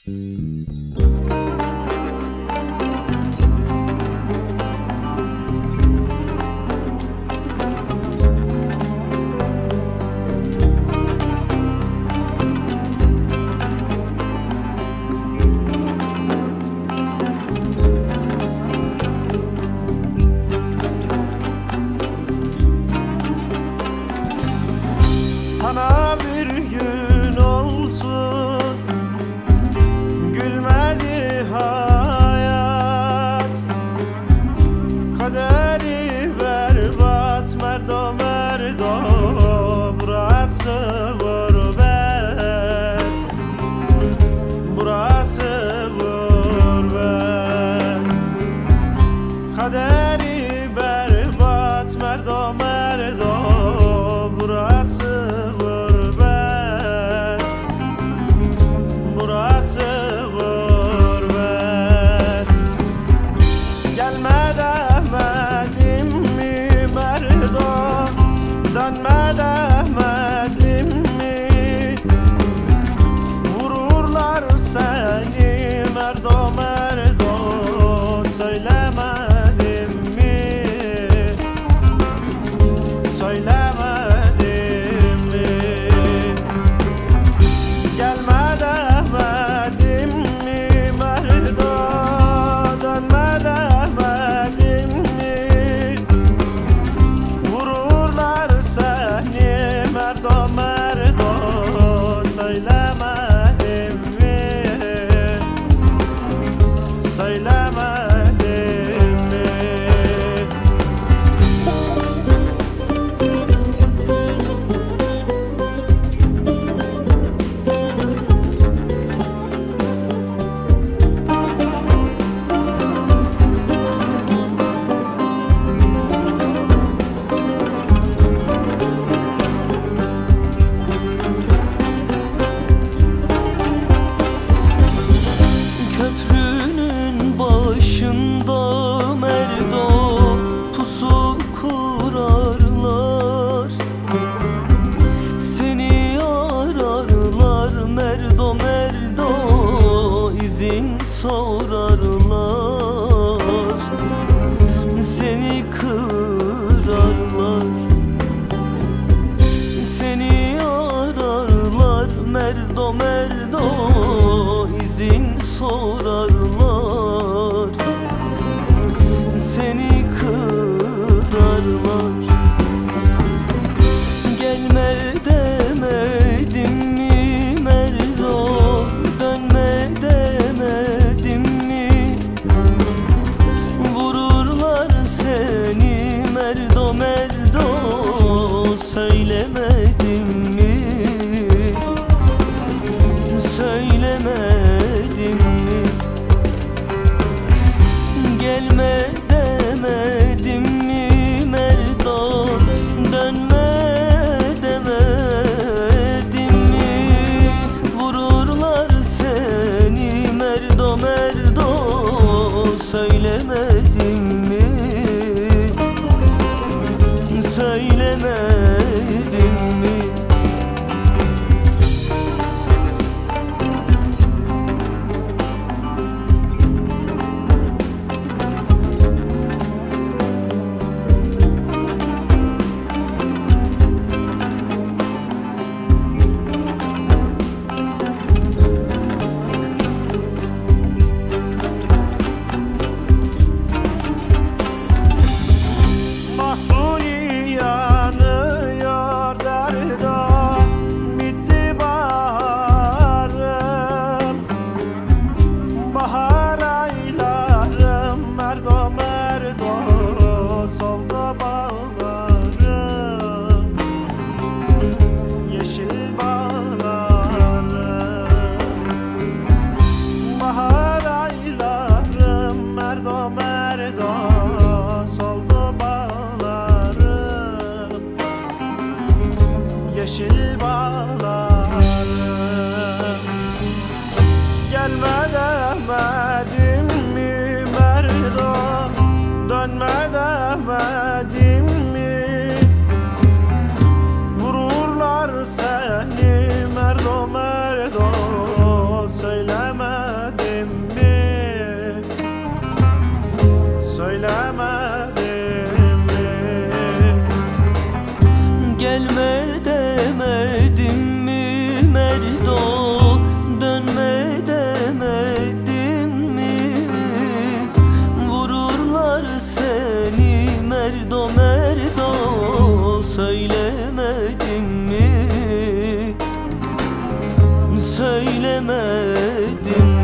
Sana bir gün olsun gülmedi hayat, kaderi berbat, merdo merdo burası gurbet, burası gurbet. Kaderi berbat, merdo merdo burası gurbet, burası gurbet. Gelme demedim mi merdo, dönme demedim mi? Vururlar seni merdo merdo, söylemedim mi? Söylemedim mi? Gelme demedim mi merdo, dönme demedim mi? Vururlar seni merdo merdo, söylemedim mi? Söylemedim mi? Köprünün başında merdo pusu kurarlar, seni ararlar merdo merdo, izin sorarlar, seni kırarlar, seni ararlar merdo merdo, izin sorarlar, seni kırarlar. Gelme demedim mi merdo, dönme demedim mi? Vururlar seni merdo merdo, söylemedim mi? Söylemedim mi? söylemedim.